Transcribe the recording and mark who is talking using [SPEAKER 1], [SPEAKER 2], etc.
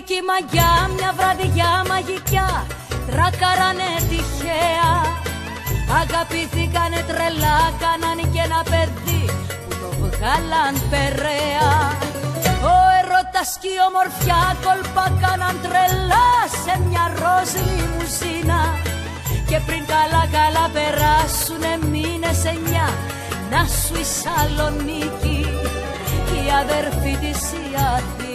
[SPEAKER 1] Θεσσαλονίκη μαγιά, μια βραδιά μαγικιά, τράκαρανε τυχαία. Αγαπήθηκανε τρελά, κάνανε κι ένα παιδί που το βγάλαν περαία. Ο έρωτας κι η ομορφιά κόλπα κάναν τρελά σε μια ροζ λιμουζίνα. Και πριν καλά καλά περάσουνε μήνες 9, να σου η Σαλονίκη, η αδερφή της η Αθήνα.